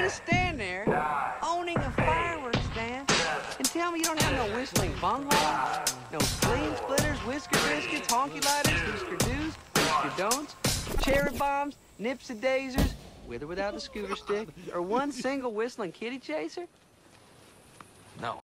just stand there, owning a fireworks stand, and tell me you don't have no whistling bungholes, no spleen splitters, whisker biscuits, honky lighters, whisker do's, whisker don'ts, cherry bombs, nips and daisers, with or without the scooter stick, or one single whistling kitty chaser? No.